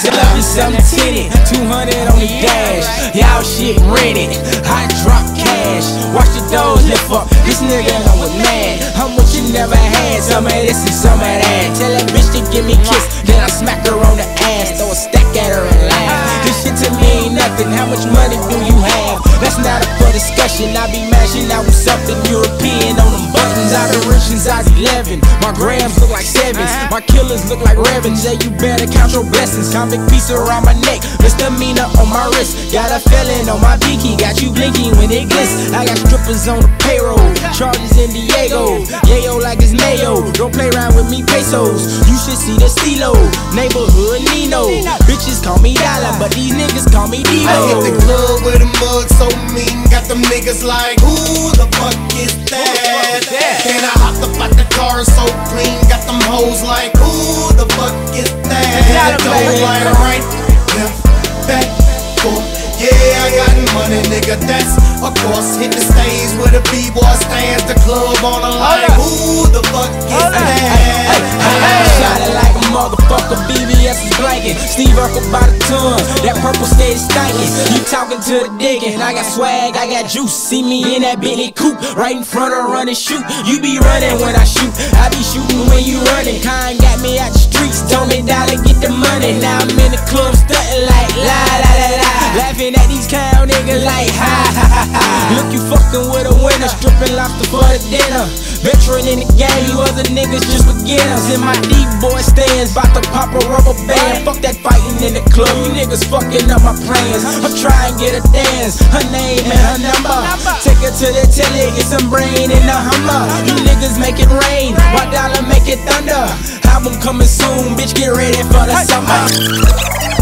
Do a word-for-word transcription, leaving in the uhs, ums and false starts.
eleven seven tinted, two hundred on the dash. Y'all shit rented, hot drop cash. Watch the doors lift up, this nigga know it mad. How much you never had, some of this and some of that. Tell that bitch to give me a kiss, then I smack her on the ass. Throw a stack at her and laugh. This shit to me ain't nothing, how much money do you have? That's not up for discussion, I be mashing out with something European on them buttons. I've been rich since I was eleven, my grams look like sevens. My killers look like ravens, yeah you better count your blessings. Convict piece around my neck, misdemeanor on my wrist. Got a felon on my pinky, got you blinking when it glitz. I got strippers on the payroll, charges in Diego. Yayo like it's mayo, don't play around with me pesos. You should see the stilo, neighborhood Nino. Bitches call me Dolla, but these niggas call me Devo. I hit the club with a mug so mean, got them niggas like, who the fuck is that? And I hopped up out the car so clean, got them hoes like, who the fuck is that? Don't like right, left, back, forth. Yeah, I got money, nigga, that's of course. Hit the stage where the B-boy stands, the club on the line. Who the fuck is that? Shining like a motherfucker, B B S is blanking. Steve Urkel by the ton, that purple steady stankin'. You talking to the diggin', I got swag, I got juice. See me in that Bentley coupe, right in front of run and shoot. You be running when I shoot, I be shooting when you running. Kind got me out the streets, told me Dolla get the money. Now I'm in the club stuntin' like la la la la, laughing at these cow niggas like ha ha ha ha. Look, you fucking with a winner, stripping lobster for the dinner. Veteran in the game, you other niggas just beginners. In my deep boy stands, bout to pop a rubber band. Fuck that fighting in the club, you niggas fucking up my plans. I'm trying to get a dance, her name and her number. Take her to the telly, get some brain in the Hummer. You niggas make it rain, while Dolla make it thunder. Album coming soon, bitch, get ready for the summer.